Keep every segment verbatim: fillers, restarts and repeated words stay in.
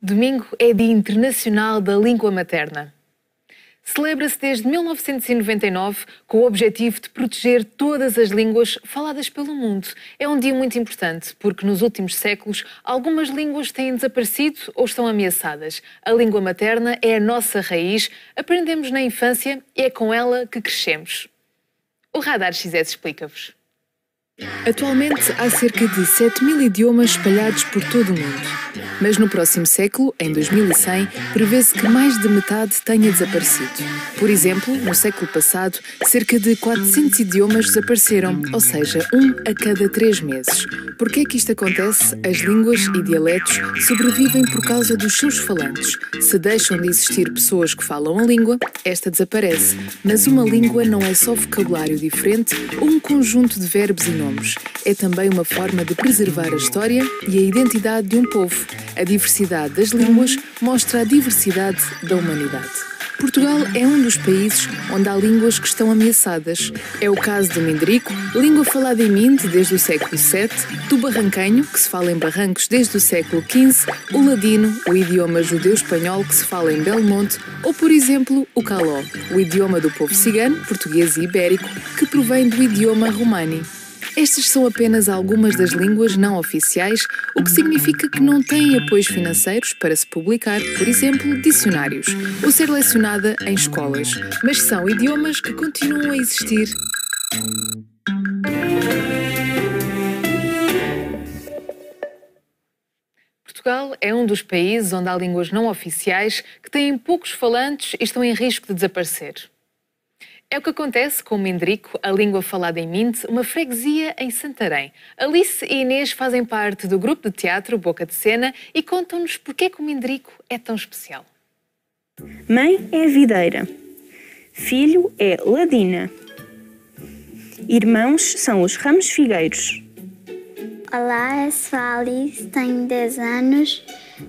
Domingo é Dia Internacional da Língua Materna. Celebra-se desde mil novecentos e noventa e nove com o objetivo de proteger todas as línguas faladas pelo mundo. É um dia muito importante porque nos últimos séculos algumas línguas têm desaparecido ou estão ameaçadas. A língua materna é a nossa raiz, aprendemos na infância e é com ela que crescemos. O Radar X S explica-vos. Atualmente há cerca de sete mil idiomas espalhados por todo o mundo. Mas no próximo século, em dois mil e cem, prevê-se que mais de metade tenha desaparecido. Por exemplo, no século passado, cerca de quatrocentos idiomas desapareceram, ou seja, um a cada três meses. Por que é que isto acontece? As línguas e dialetos sobrevivem por causa dos seus falantes. Se deixam de existir pessoas que falam a língua, esta desaparece. Mas uma língua não é só vocabulário diferente ou um conjunto de verbos e nomes. É também uma forma de preservar a história e a identidade de um povo. A diversidade das línguas mostra a diversidade da humanidade. Portugal é um dos países onde há línguas que estão ameaçadas. É o caso do Mindrico, língua falada em Minde desde o século sete, do barranquenho, que se fala em Barrancos desde o século quinze, o ladino, o idioma judeu-espanhol que se fala em Belmonte, ou, por exemplo, o caló, o idioma do povo cigano, português e ibérico, que provém do idioma romani. Estas são apenas algumas das línguas não oficiais, o que significa que não têm apoios financeiros para se publicar, por exemplo, dicionários, ou ser lecionada em escolas, mas são idiomas que continuam a existir. Portugal é um dos países onde há línguas não oficiais que têm poucos falantes e estão em risco de desaparecer. É o que acontece com o Mindrico, a língua falada em Minde, uma freguesia em Santarém. Alice e Inês fazem parte do grupo de teatro Boca de Cena e contam-nos porque é que o Mindrico é tão especial. Mãe é videira. Filho é ladina. Irmãos são os ramos figueiros. Olá, eu sou a Alice, tenho dez anos.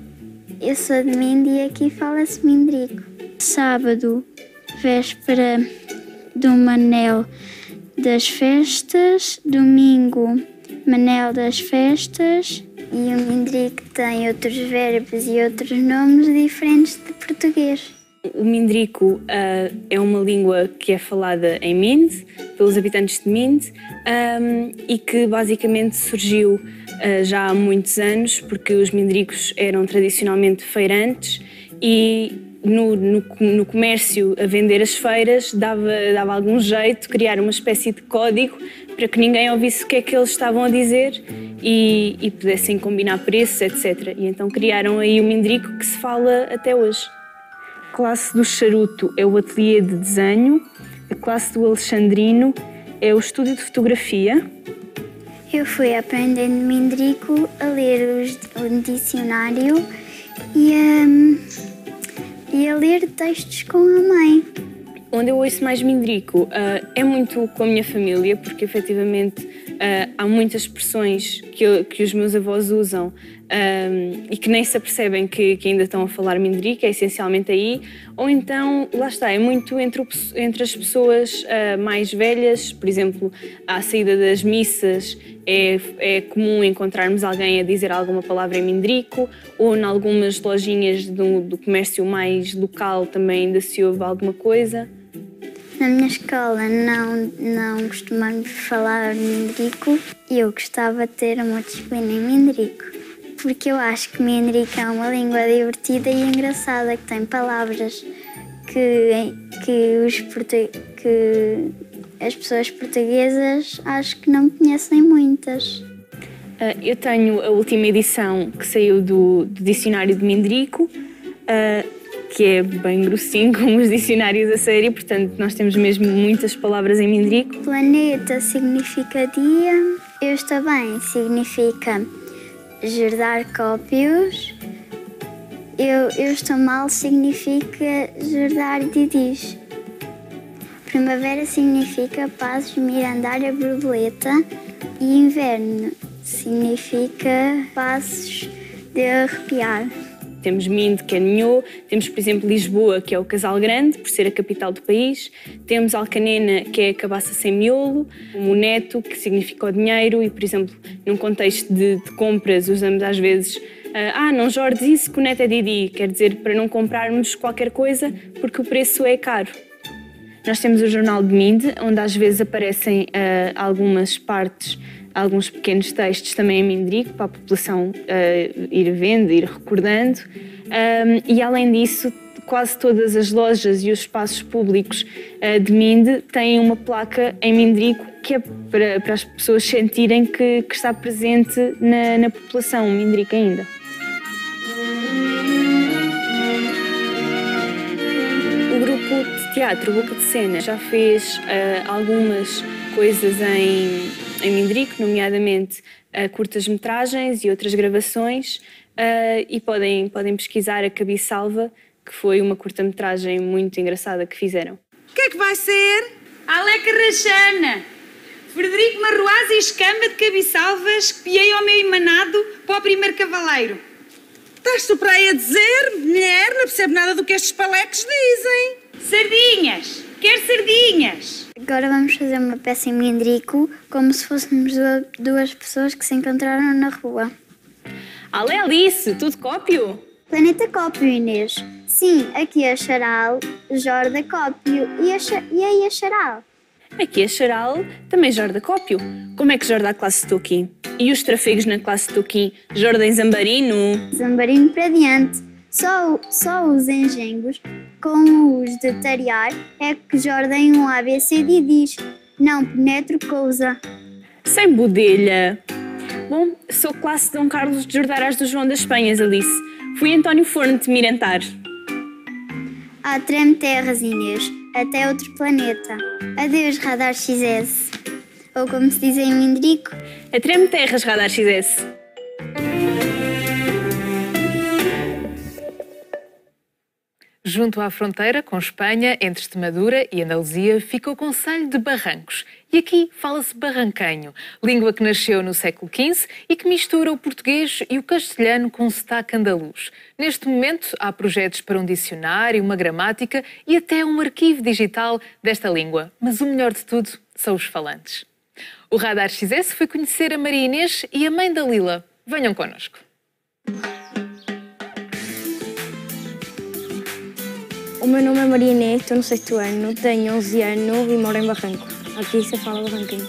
Eu sou de Minde e aqui fala-se Mindrico. Sábado, véspera do Manel das Festas, domingo, Manel das Festas, e o Mindrico tem outros verbos e outros nomes diferentes de português. O Mindrico uh, é uma língua que é falada em Minde, pelos habitantes de Minde, um, e que basicamente surgiu uh, já há muitos anos, porque os mindricos eram tradicionalmente feirantes e No, no, no comércio a vender as feiras dava, dava algum jeito criar uma espécie de código para que ninguém ouvisse o que é que eles estavam a dizer e, e pudessem combinar preços, etcétera. E então criaram aí o Mindrico que se fala até hoje. A classe do charuto é o ateliê de desenho, a classe do alexandrino é o estúdio de fotografia. Eu fui aprendendo Mindrico a ler os, o dicionário e a... Um... e a ler textos com a mãe. Onde eu ouço mais Mindrico uh, é muito com a minha família, porque efetivamente uh, há muitas expressões que, eu, que os meus avós usam um, e que nem se apercebem que, que ainda estão a falar Mindrico, é essencialmente aí. Ou então, lá está, é muito entre, o, entre as pessoas uh, mais velhas, por exemplo, à saída das missas, é, é comum encontrarmos alguém a dizer alguma palavra em Mindrico, ou em algumas lojinhas do, do comércio mais local também ainda se ouve alguma coisa. Na minha escola não, não costumamos falar Mindrico e eu gostava de ter uma disciplina em Mindrico, porque eu acho que Mindrico é uma língua divertida e engraçada, que tem palavras que, que, os portu... que as pessoas portuguesas acho que não conhecem muitas. Eu tenho a última edição que saiu do, do dicionário de Mindrico, que é bem grossinho, como os dicionários a sério, portanto nós temos mesmo muitas palavras em Mindrico. Planeta significa dia, eu estou bem significa jordar cópios, eu, eu estou mal significa jordar didis. Primavera significa pazes, mirandária, borboleta, e inverno significa passos de arrepiar. Temos Minde, que é Ninhô, temos, por exemplo, Lisboa, que é o Casal Grande, por ser a capital do país, temos Alcanena, que é a cabaça sem miolo, o Neto, que significa o dinheiro, e, por exemplo, num contexto de, de compras, usamos às vezes ah, não jordes isso que o Neto é Didi, quer dizer, para não comprarmos qualquer coisa porque o preço é caro. Nós temos o Jornal de Minde, onde às vezes aparecem uh, algumas partes, alguns pequenos textos também em mindrico, para a população uh, ir vendo, ir recordando. Um, e além disso, quase todas as lojas e os espaços públicos uh, de Minde têm uma placa em mindrico que é para, para as pessoas sentirem que, que está presente na, na população, o mindrico ainda. O grupo de teatro Boca de Cena já fez uh, algumas coisas em, em mindrico, nomeadamente uh, curtas-metragens e outras gravações, uh, e podem, podem pesquisar a Cabiçalva, que foi uma curta-metragem muito engraçada que fizeram. O que é que vai ser? Aleca Rachana, Frederico Marroaz e Escamba de Cabiçalvas, que piei ao meu emanado para o primeiro cavaleiro. Estás tu para aí a dizer, mulher, não percebe nada do que estes paleques dizem. Sardinhas! Quer sardinhas! Agora vamos fazer uma peça em mindrico, como se fôssemos duas pessoas que se encontraram na rua. Ale Alice, tudo cópio? Planeta Cópio, Inês. Sim, aqui é a Charal, Jorda Cópio e, a, e aí a Charal. Aqui a Charal também jorda cópio. Como é que jorda a classe Tuqui? E os trafegos na classe Tuqui jordem zambarino? Zambarino para diante. Só, só os enjengos, com os de tarear, é que jordem um A B C D diz. Não penetro cousa. Sem budelha. Bom, sou classe Dom Carlos de Jordarás do João das Penhas, Alice. Fui António Forno de Mirantar. Há treme terras, Inês. Até outro planeta. Adeus, Radar X S. Ou como se diz em mindrico... A treme terras, Radar X S. Junto à fronteira com Espanha, entre Extremadura e Andaluzia, fica o concelho de Barrancos. E aqui fala-se barranquenho, língua que nasceu no século quinze e que mistura o português e o castelhano com sotaque andaluz. Neste momento, há projetos para um dicionário, uma gramática e até um arquivo digital desta língua. Mas o melhor de tudo são os falantes. O Radar X S foi conhecer a Maria Inês e a mãe da Lila. Venham connosco. O meu nome é Maria Inês, estou no sexto ano, tenho onze anos e moro em Barranco. Aqui se fala barranquenho.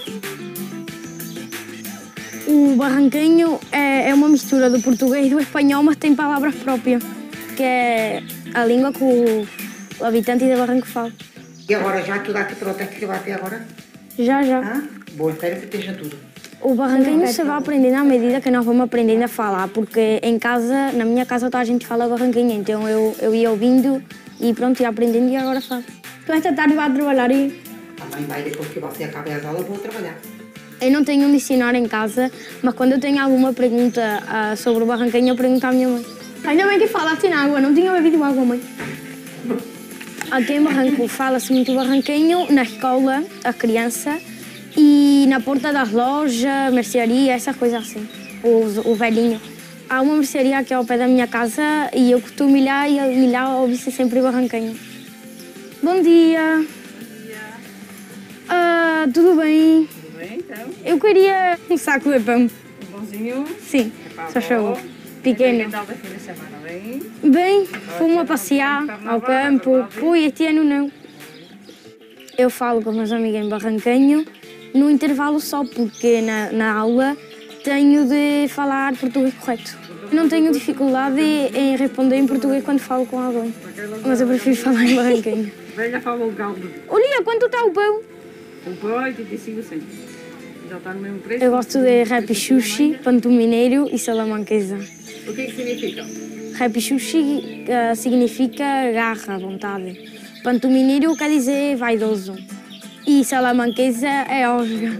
O barranquenho é, é uma mistura do português e do espanhol, mas tem palavras próprias, que é a língua que o, o habitante de Barranco fala. E agora já tu dá-te pronto aqui até agora? Já, já. Ah, bom, espero que esteja tudo. O barranquenho se vai aprendendo à medida que nós vamos aprendendo a falar, porque em casa, na minha casa, toda a gente fala barranquenho, então eu, eu ia ouvindo e pronto, ia aprendendo e agora falo. Tu esta tarde vais trabalhar e... A mãe vai, depois que você acabe as aulas, vou trabalhar. Eu não tenho um dicionário em casa, mas quando eu tenho alguma pergunta uh, sobre o barranquenho, eu pergunto à minha mãe. Ainda bem que falaste em água, não tinha bebido água, mãe. Aqui em Barranco fala-se muito barranquenho, na escola, a criança, e na porta das lojas, mercearia, essas coisas assim, o, o velhinho. Há uma mercearia aqui ao pé da minha casa e eu costumo ir lá e, e lá ouve-se sempre barranquenho. Bom dia. Bom dia. Ah, tudo bem? Tudo bem, então? Eu queria um saco de pão. Um pãozinho? Sim, É só favor. Pequeno. Que tal da fim de semana, bem? Bem, fomos a passear ao campo. Ui, este ano não. Eu falo com meus amigos em barranquenho no intervalo só, porque na, na aula tenho de falar português correto. Não tenho dificuldade em responder em português quando falo com alguém, mas eu prefiro falar em barranquenho. Velha fala o caldo. Olha, quanto está o pão? O pão é oitenta e cinco centos. Já está no mesmo preço? Eu gosto de rap sushi, panto mineiro e salamanquesa. O que é que significa? Rap sushi uh, significa garra, vontade. Panto mineiro quer dizer vaidoso. E salamanquesa é osga.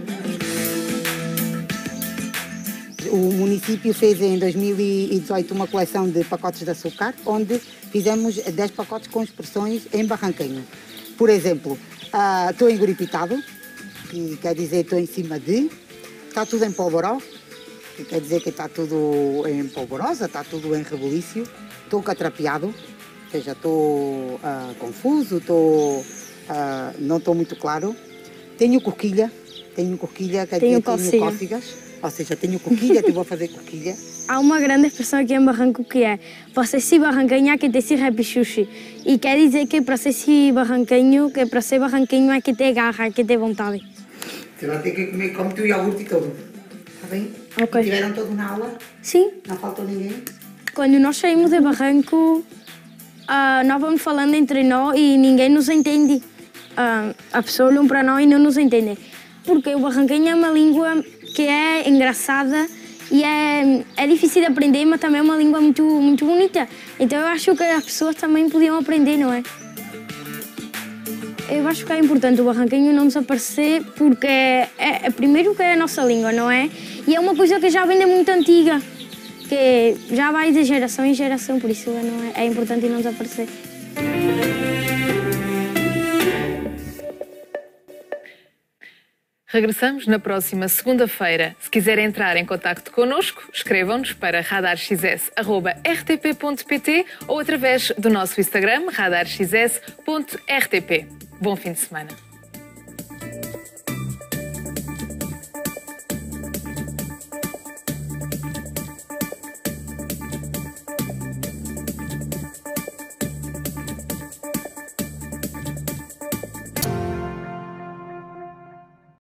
O município fez em dois mil e dezoito uma coleção de pacotes de açúcar, onde fizemos dez pacotes com expressões em barranquenho. Por exemplo, estou uh, enguripitado, que quer dizer estou em cima de, está tudo em polvoró, que quer dizer que está tudo em polvorosa, está tudo em rebuliço. Estou catrapeado, ou seja, estou uh, confuso, estou, uh, não estou muito claro. Tenho coquilha, tenho coquilha, quer tenho dizer, tenho cócegas, ou seja, tenho coquilha, estou a fazer coquilha. Há uma grande expressão aqui em Barranco que é "Você se barranqueña que te si repichuchi", e quer dizer que para ser si barranqueño, que para ser barranqueño é que ter garra, é que ter vontade. Você vai ter que comer como tu iogurte todo, está bem? Ok. Tiveram todos na aula? Sim. Não faltou ninguém? Quando nós saímos de Barranco, uh, nós vamos falando entre nós e ninguém nos entende. Uh, a pessoa olha para nós e não nos entende. Porque o barranqueño é uma língua que é engraçada e é, é difícil de aprender, mas também é uma língua muito, muito bonita. Então eu acho que as pessoas também podiam aprender, não é? Eu acho que é importante o barranqueño não desaparecer porque é, é, é primeiro que é a nossa língua, não é? E é uma coisa que já vem de muito antiga, que já vai de geração em geração, por isso não é, é importante não desaparecer. Regressamos na próxima segunda-feira. Se quiserem entrar em contacto connosco, escrevam-nos para radar x s arroba r t p ponto p t ou através do nosso Instagram, radar x s ponto r t p. Bom fim de semana.